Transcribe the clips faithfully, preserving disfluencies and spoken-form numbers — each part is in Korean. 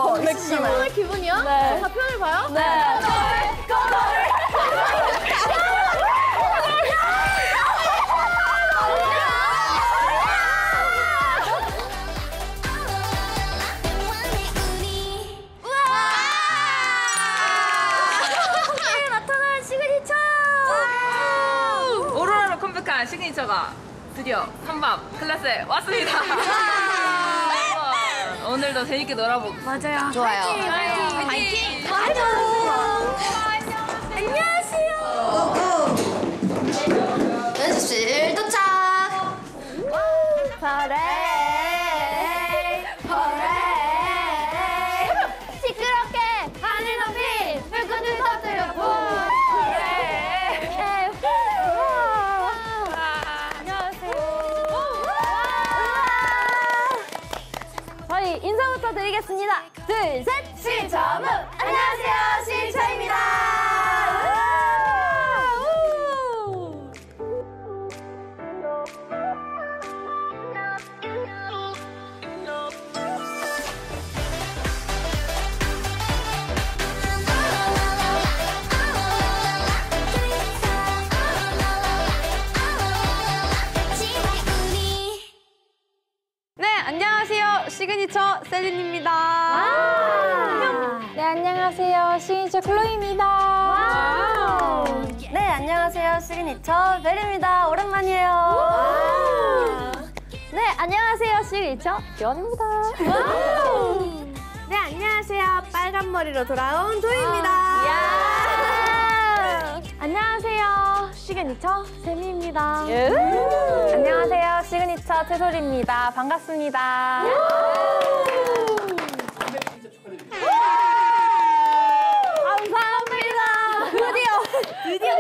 뭐 있으시나요? 오늘 기분이요? 네. 자, 표현을 봐요? 네. 나타난 시그니처! 오로라로 컴백한 시그니처가 드디어 한밤 클래스에 왔습니다. 오늘도 재밌게 놀아보고 맞아요. 좋아요. 화이팅! 화이팅! 화이팅! 안녕하세요. 연습실 도착. 퍼레이 퍼레이 시끄럽게 하늘 높이 불꽃을 터뜨려 퍼레이. 안녕하세요. 저희 인사부터 드리겠습니다. 둘, 셋! 시저무! 안녕하세요, 시저입니다. 네, 안녕하세요. 시그니처 셀린입니다. 네, 안녕하세요. 시그니처 클로이입니다. 네, 안녕하세요. 시그니처 벨입니다. 오랜만이에요. 네, 안녕하세요. 시그니처 기원입니다. 네, 안녕하세요. 빨간 머리로 돌아온 도희입니다. 안녕하세요. 시그니처 세미입니다. 안녕하세요. 시그니처 태솔입니다. 반갑습니다. 감사합니다. 드디어 드디어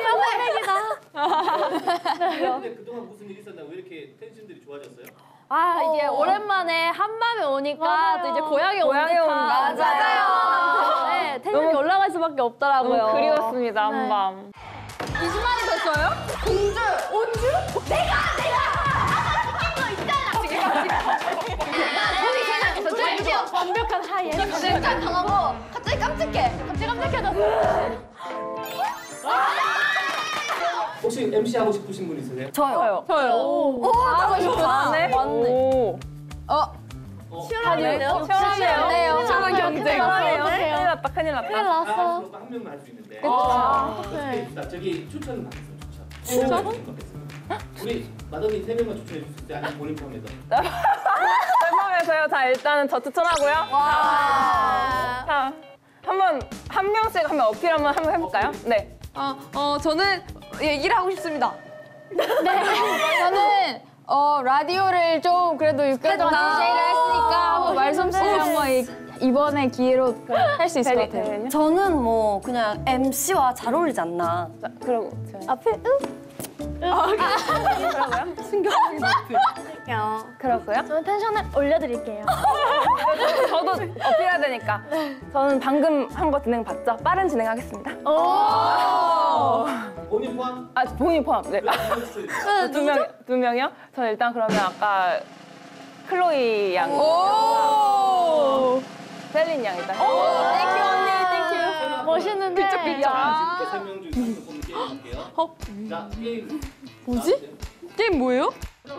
컴백이다. 근데 그동안 무슨 일 있었나? 왜 이렇게 텐션들이 좋아졌어요? 아 이게 오랜만에 한밤에 오니까 맞아요. 또 이제 고향에 고향에 온 온 듯한 맞아요. 네, 텐션이 올라갈 수밖에 없더라고요. 너무 그리웠습니다, 네. 한밤. 이십 만이 됐어요? 공주, 온주, 내가 내가 아까 느낀 거 있잖아. 지금 거기 생각했어. 드디어 완벽한 하이. 진짜 강하고 갑자기 깜찍해. 갑자기 깜찍해졌어. 혹시 엠씨 하고 싶으신 분 있으세요? 저요. 저요. 오, 하고 싶었네. 맞네. 어, 시원하네요. 시원하네요. 시원한 경쟁. 시원하네요. 큰일 났다, 큰일 났다. 큰일 아, 났어. 한 명만 할 수 있는데. 아, 어떻게 나 저기 추천을 받겠어요, 추천. 추천? 받겠습니다. 우리 마더니 세 명만 추천해 주실 때 아니면 본인 포함해서. 앨범에서요. 자, 일단은 저 추천하고요. 와. 자, 한번 한 명씩 한번 어필 한번 한번 해볼까요? 네. 어, 어, 저는 얘기를 하고 싶습니다. 네. 저는 어, 라디오를 좀 그래도 육 개월 동안 디제이를 했으니까 한번 말씀씀을 한번 이, 이번에 기회로 할 수 있을 것 같아요. 저는 뭐 그냥 엠씨와 잘 어울리지 않나. 자, 그러고 저 앞에 응? 그러고요. 저는 텐션을 올려드릴게요. 저도 어필해야 되니까. 저는 방금 한 거 진행 봤죠? 빠른 진행하겠습니다. 오. 본인 포함? 아, 본인 포함. 네. 네. 두 명, 두 명이요? 저는 일단 그러면 아까 클로이 양. 오! 셀린 양 일단. 땡큐 언니, 땡큐. 멋있는데. 비쩍 비쩍. 지금 세 명 중에 한 명 뽑는 게임 할게요. 어? 자, 게임. 뭐지? 게임 뭐예요?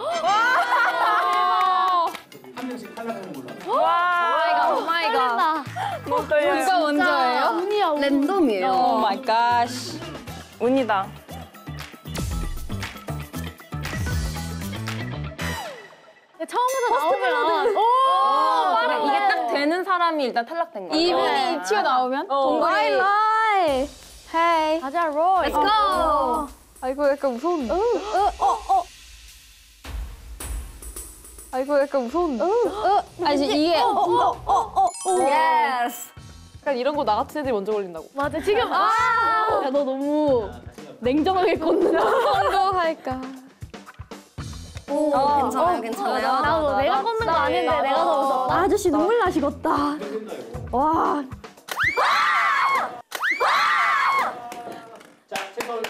한 명씩 탈락하는 걸로. 와. 오 마이 갓. 떨린다. 너무 떨려요. 누가 먼저예요? 운이야, 운. 랜덤이에요. 오 마이 갓. 운이다. 처음부터 나오면. 오! 그래, 이게 딱 되는 사람이 일단 탈락된 거예요. 이분이 튀어나오면? 어. 동굴이. 라이. 헤이. 가자, 롤. Let's go. 아, 이거 약간 무서운데. 어, 어. 아, 이거 약간 무서운데. 어, 아, 이제 이게. 어, 어, 어, 어. 예스. 약간 이런 거 나 같은 애들이 먼저 걸린다고. 맞아, 지금. 아! 야, 너 너무 냉정하게 걷는다. 성공할까. 오, 괜찮아요, 괜찮아요. 나도 내가 걷는 거 아닌데 내가 더 무섭다. 아저씨 눈물 나시겠다. 와. 자, 채널.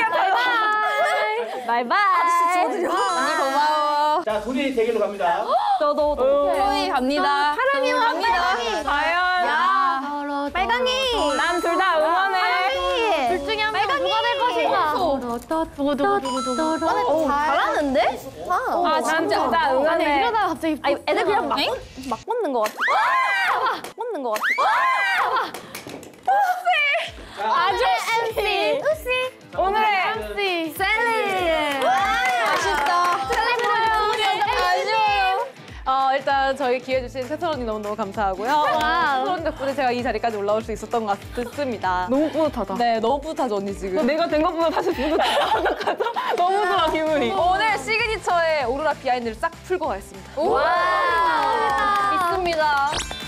바이바이. 아저씨 저도요. 언니 고마워. 자, 둘이 대결로 갑니다. 저도 플로이 갑니다. 사랑이와 갑니다. 과연 빨강이. 난 둘 다 응원해. 둘 중에 한 명 누가 될 것인가? 누구 누구 누구 누구? 잘하는데? 아, 난 둘 다 응원해. 이러다가 갑자기 아니, 애들 그냥 막, 막 뻗는 것 같아. 막 뻗는 것 같아. 아주 엠씨. 오늘의 엠씨. 셀리. 아쉽다. 아쉬워요. 어, 일단 저희 기회 주신 채철 언니 너무너무 감사하고요. 채철 언니 덕분에 제가 이 자리까지 올라올 수 있었던 것 같습니다. 너무 뿌듯하다. 네, 너무 뿌듯하죠, 언니 지금. 내가 된 것보다 사실 뿌듯하다. 너무 좋아, 기분이. 오늘 시그니처의 오로라 비하인드를 싹 풀고 가겠습니다. 믿습니다.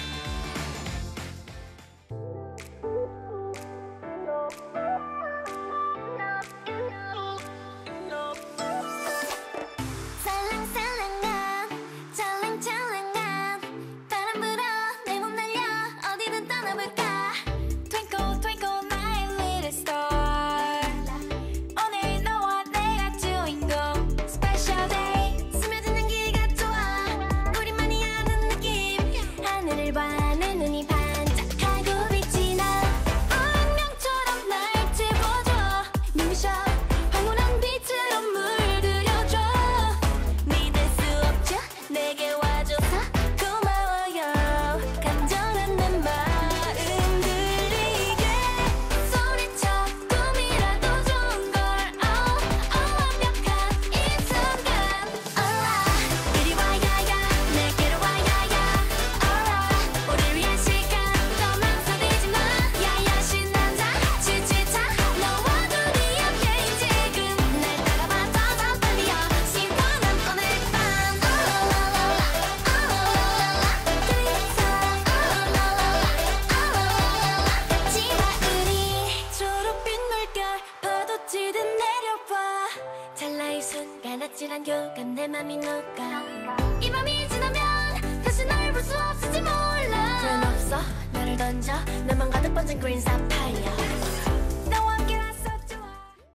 살랑살랑한 찰랑찰랑한 바람 불어 내 몸 날려 어디든 떠나볼까 Twinkle twinkle my little star 오늘 너와 내가 주인공 Special day 스며든 향기가 좋아 우리만이 아는 느낌 하늘을 봐 내 눈이 반짝하고 빛이 나 운명처럼 날 채워줘 눈부셔 황홀한 빛으로 물들여줘 믿을 수 없죠 내게 와줘서 고마워요 간절한 내 마음 들리게 소리쳐 꿈이라도 좋은 걸 oh, oh, 완벽한 이 순간 Alright 이리 와야야 내게로 와야야 Alright 우릴 위한 시간 더 망설이지 마 야야 신난다 지치자 너와 둘이 함께인 지금 날 따라봐 더더 빨리요 시원한 오늘 밤 아라라라라 아라라라라 둘이서 아라라라라 지와 우리 초록빛 물결 파도 치듯 내려와 찰나의 순간 아찔한 교감 내 맘이 녹아 이 밤이 지나면 다시 널 볼 수 없을지 몰라 불은 없어 나를 던져 나만 가득 번진 green sapphire